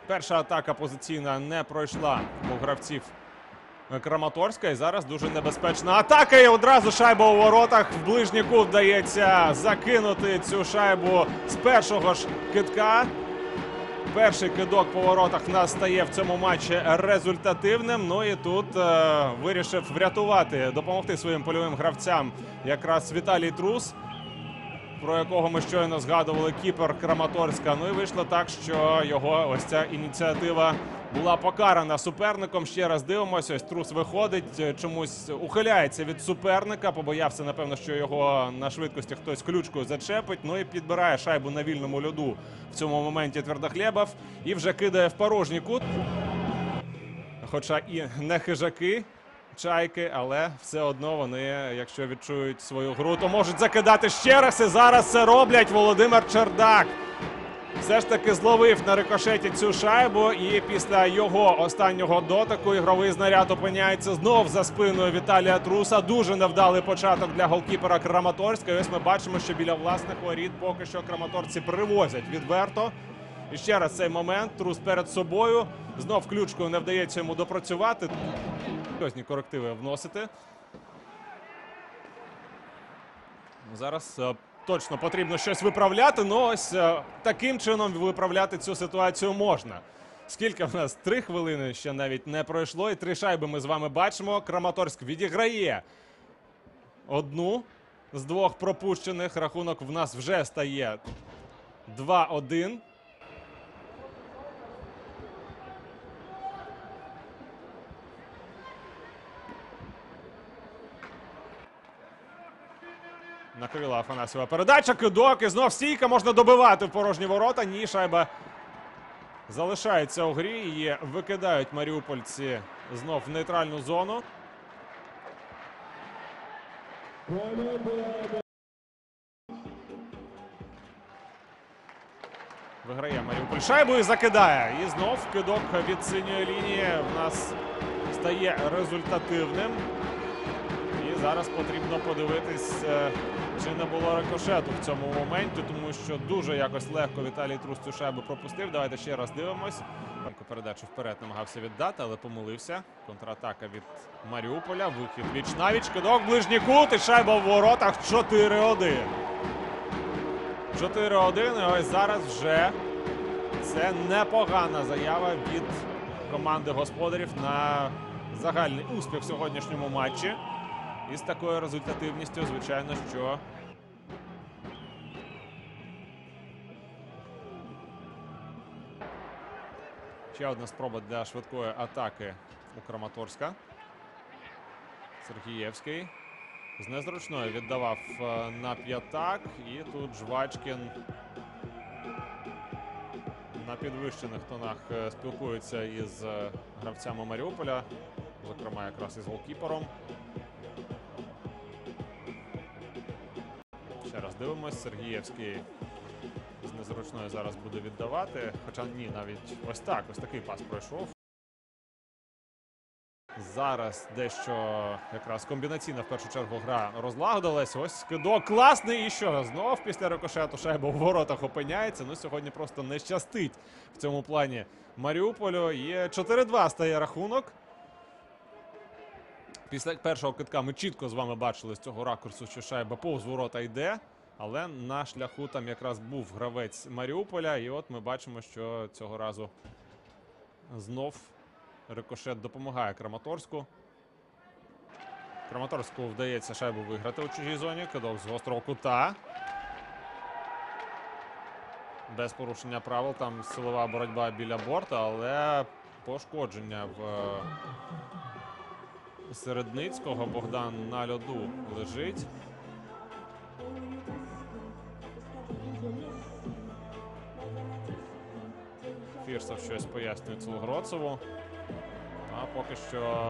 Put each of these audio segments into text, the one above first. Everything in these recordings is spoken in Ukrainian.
Перша атака позиційна не пройшла у гравців Краматорська. І зараз дуже небезпечна атака. І одразу шайба у воротах. В ближній кут вдається закинути цю шайбу з першого ж кидка. Перший кидок по воротах в нас стає в цьому матчі результативним. Ну і тут вирішив врятувати, допомогти своїм польовим гравцям якраз Віталій Трус, про якого ми щойно згадували, кіпер Краматорська. Ну і вийшло так, що його ось ця ініціатива була покарана суперником. Ще раз дивимося, ось Трус виходить, чомусь ухиляється від суперника. Побоявся, напевно, що його на швидкості хтось ключкою зачепить. Ну і підбирає шайбу на вільному льоду в цьому моменті Твердохлєбов. І вже кидає в порожній кут. Хоча і не хижаки, чайки, але все одно вони, якщо відчують свою гру, то можуть закидати ще раз. І зараз це роблять. Володимир Чердак все ж таки зловив на рикошеті цю шайбу. І після його останнього дотику ігровий знаряд опиняється знов за спиною Віталія Труса. Дуже невдалий початок для голкіпера Краматорська. І ось ми бачимо, що біля власних воріт поки що краматорці привозять відверто. І ще раз цей момент. Трус перед собою. Знов ключкою не вдається йому допрацювати. Серйозні корективи вносити. Зараз точно потрібно щось виправляти, але ось таким чином виправляти цю ситуацію можна. Скільки в нас? 3 хвилини ще навіть не пройшло, і 3 шайби ми з вами бачимо. Краматорськ відіграє одну з 2 пропущених. Рахунок в нас вже стає 2-1. Накрила Афанасьєва передача, кидок, і знов стійка, можна добивати в порожні ворота. Ні, шайба залишається у грі, її викидають маріупольці знов в нейтральну зону. Виграє Маріуполь шайбу і закидає. І знов кидок від синьої лінії в нас стає результативним. І зараз потрібно подивитись, чи не було рикошету в цьому моменті, тому що дуже якось легко Віталій Трус цю шайбу пропустив. Давайте ще раз дивимось. Передачу вперед намагався віддати, але помилився. Контратака від Маріуполя. Вихід віч-навіч. Кидок, ближній кут і шайба в воротах. 4-1. 4-1. І ось зараз вже це непогана заява від команди господарів на загальний успіх в сьогоднішньому матчі. І з такою результативністю, звичайно, що ще одна спроба для швидкої атаки у Краматорська. Сергієвський з незручної віддавав на п'ятак. І тут Жвачкін на підвищених тонах спілкується із гравцями Маріуполя, зокрема якраз із голкіпером. Ще раз дивимось. Сергієвський з незручної зараз буде віддавати. Хоча ні, навіть ось так, ось такий пас пройшов. Зараз дещо якраз комбінаційна в першу чергу гра розлагодилась. Ось кидок класний. І що? Знов після рикошету шайба в воротах опиняється. Ну сьогодні просто не щастить в цьому плані Маріуполю. І 4-2 стає рахунок. Після першого кидка ми чітко з вами бачили з цього ракурсу, що шайба повз ворота йде. Але на шляху там якраз був гравець Маріуполя. І от ми бачимо, що цього разу знов рикошет допомагає Краматорську. Краматорську вдається шайбу виграти у чужій зоні. Кидок з гострого кута. Без порушення правил. Там силова боротьба біля борта, але пошкодження в Середницького. Богдан на льоду лежить. Фірсов щось пояснює Цілогородцеву. А поки що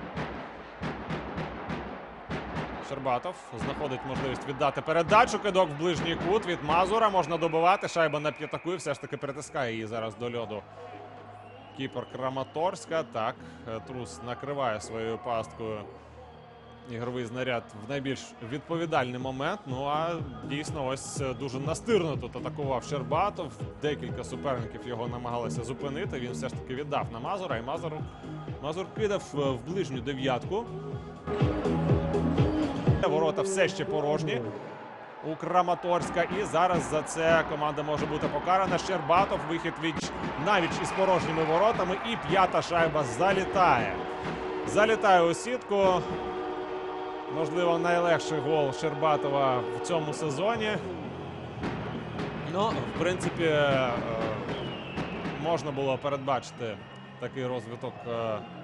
Щербатов знаходить можливість віддати передачу. Кидок в ближній кут від Мазура. Можна добивати. Шайба на п'ятаку і все ж таки притискає її зараз до льоду кіпер Краматорська. Так, Трус накриває своєю пасткою ігровий знаряд в найбільш відповідальний момент. Ну а дійсно ось дуже настирно тут атакував Щербатов. Декілька суперників його намагалися зупинити. Він все ж таки віддав на Мазура, і Мазур кидав в ближню дев'ятку. Ворота все ще порожні у Краматорська. І зараз за це команда може бути покарана. Щербатов, вихід навіть із порожніми воротами. І п'ята шайба залітає. Залітає у сітку. Можливо, найлегший гол Щербатова в цьому сезоні. Ну, в принципі, можна було передбачити такий розвиток